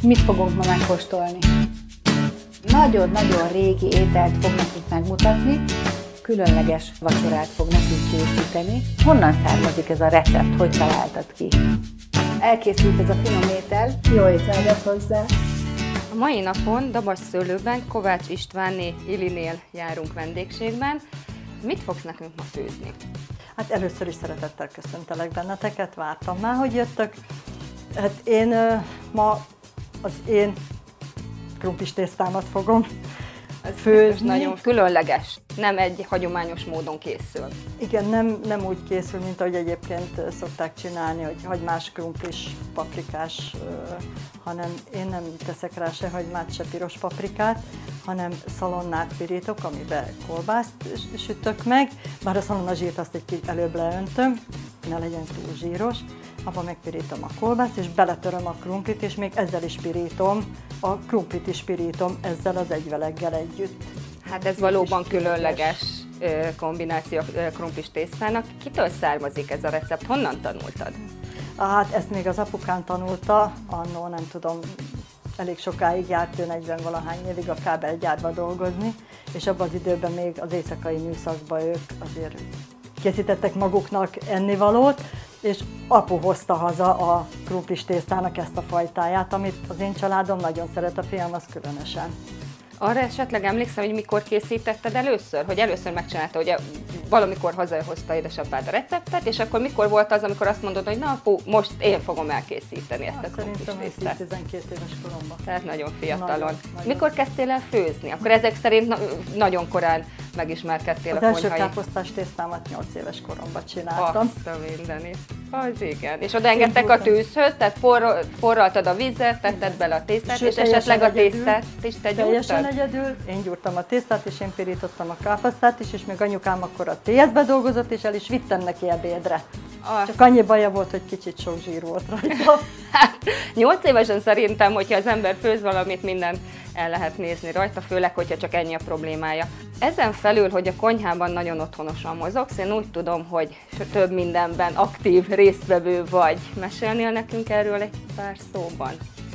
Mit fogunk ma megkóstolni? Nagyon-nagyon régi ételt fog nekünk megmutatni, különleges vacsorát fog nekünk készíteni. Honnan származik ez a recept, hogy találtad ki? Elkészült ez a finom étel, jó ételget hozzá. A mai napon Dabasszőlőben Kovács Istvánné Ilinél járunk vendégségben. Mit fogsz nekünk ma főzni? Hát először is szeretettel köszöntelek benneteket, vártam már, hogy jöttök. Hát én ma az én krumplis tésztámat fogom főzni. Nagyon különleges, nem egy hagyományos módon készül. Igen, nem úgy készül, mint ahogy egyébként szokták csinálni, hogy hagymás, krumplis, paprikás, hanem én nem teszek rá se hagymát, se piros paprikát, hanem szalonnát pirítok, amiben kolbászt sütök meg, bár a szalonnazsírt azt egy kicsit előbb leöntöm, ne legyen túl zsíros, abban megpirítom a kolbászt, és beletöröm a krumplit, és még ezzel is pirítom, a krumplit is pirítom ezzel az egyveleggel együtt. Hát ez valóban különleges kombináció krumplis tésztának. Kitől származik ez a recept? Honnan tanultad? Hát ezt még az apukám tanulta, annó nem tudom, elég sokáig járt, ő 40-valahány évig a kábelgyárba dolgozni, és abban az időben még az éjszakai műszakban ők azért készítettek maguknak ennivalót, és apu hozta haza a krumplis tésztának ezt a fajtáját, amit az én családom nagyon szeret, a fiam az különösen. Arra esetleg emlékszem, hogy mikor készítetted először? Hogy először megcsinálta, ugye valamikor hazahozta édesapád a receptet, és akkor mikor volt az, amikor azt mondod, hogy na apu, most én fogom elkészíteni ezt a krumplis tésztát? Szerintem 10-12 éves koromban. Tehát nagyon fiatalon. Nagyon. Mikor kezdtél el főzni? Akkor ezek szerint nagyon korán megismerkedtél az a konyhai. Az első káposztás tésztámat 8 éves koromban csináltam. Azt a mindenit. Az igen. És odaengedtek a tűzhöz, tehát forraltad a vizet, tetted bele a tésztát, és esetleg a tésztát is te gyújtad? Teljesen egyedül, én gyúrtam a tésztát, és én pirítottam a káposztát is, és még anyukám akkor a TS-be dolgozott, és el is vittem neki ebédre. Csak annyi baja volt, hogy kicsit sok zsír volt rajta. Hát 8 évesen szerintem, hogyha az ember főz valamit, mindent el lehet nézni rajta, főleg, hogyha csak ennyi a problémája. Ezen felül, hogy a konyhában nagyon otthonosan mozogsz, én úgy tudom, hogy több mindenben aktív résztvevő vagy. Mesélnél nekünk erről egy pár szóban?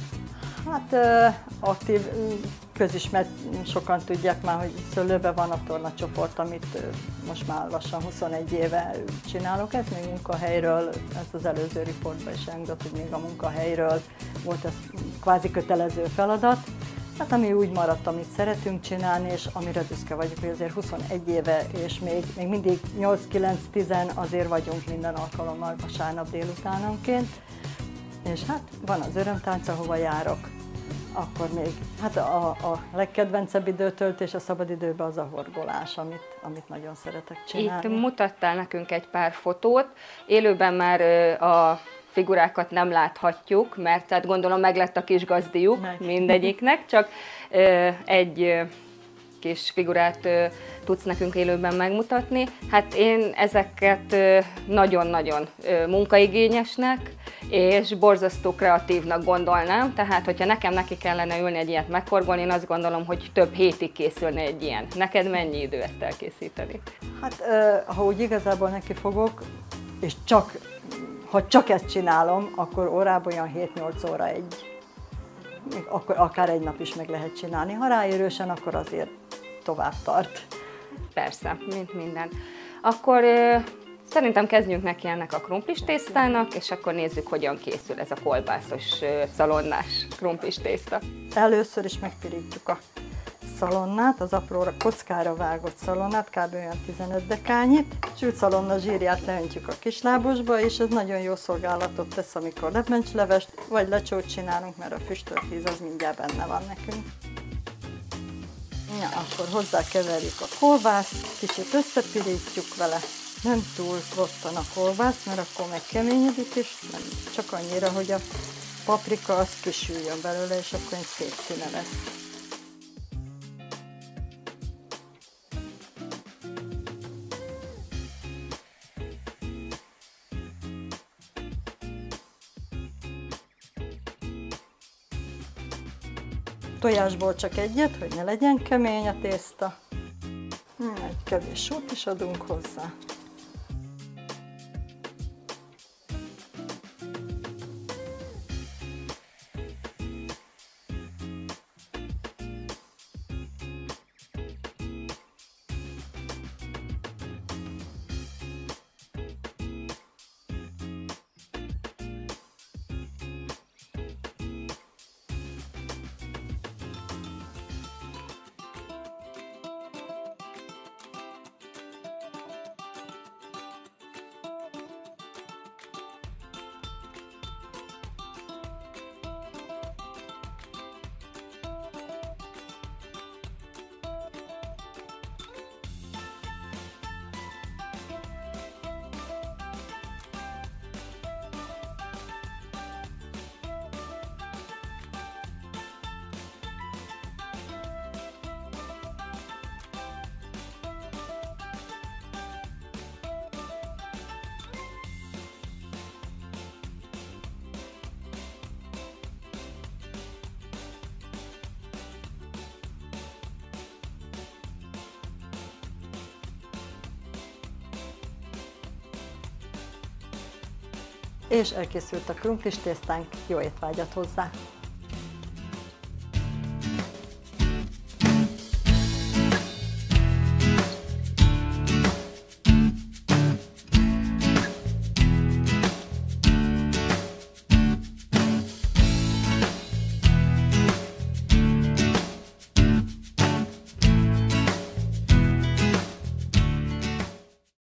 Hát aktív, közismert, sokan tudják már, hogy Szőlőben van a tornacsoport, amit most már lassan 21 éve csinálok. Ez még munkahelyről, ez az előző riportban is elmondott, hogy még a munkahelyről volt ez kvázi kötelező feladat. Hát ami úgy maradt, amit szeretünk csinálni, és amire büszke vagyok, hogy azért 21 éve, és még mindig 8-9-10 azért vagyunk minden alkalommal vasárnap délutánonként. És hát van az örömtánc, ahova járok. Akkor még, hát a legkedvencebb időtöltés a szabadidőben az a horgolás, amit nagyon szeretek csinálni. Itt mutattál nekünk egy pár fotót, élőben már a figurákat nem láthatjuk, mert tehát gondolom meglett a kis gazdiuk mindegyiknek, csak egy kis figurát tudsz nekünk élőben megmutatni. Hát én ezeket nagyon-nagyon munkaigényesnek és borzasztó kreatívnak gondolnám, tehát hogyha nekem neki kellene ülni egy ilyet megforgolni, én azt gondolom, hogy több hétig készülne egy ilyen. Neked mennyi idő ezt elkészíteni? Hát ha úgy igazából neki fogok, és ha csak ezt csinálom, akkor órában olyan 7-8 óra akkor akár egy nap is meg lehet csinálni. Ha ráérősen, akkor azért tovább tart. Persze, mint minden. Akkor szerintem kezdjünk neki ennek a krumplis tésztának, és akkor nézzük, hogyan készül ez a kolbászos, szalonnás krumplis tészta. Először is megpirítjuk a szalonnát, az apróra kockára vágott szalonnát, kb. Olyan 15 dekányit. Sült szalonna zsírját leöntjük a kislábosba, és ez nagyon jó szolgálatot tesz, amikor lebbencslevest vagy lecsót csinálunk, mert a füstölt íz az mindjárt benne van nekünk. Ja, akkor hozzákeverjük a kolbászt, kicsit összepirítjuk vele, nem túl rottan a kolbász, mert akkor megkeményedik, és nem csak annyira, hogy a paprika az kisüljön belőle, és akkor egy szép színe lesz. Tojásból csak egyet, hogy ne legyen kemény a tészta. Egy kevés sót is adunk hozzá. és elkészült a krumplis tésztánk, jó étvágyat hozzá!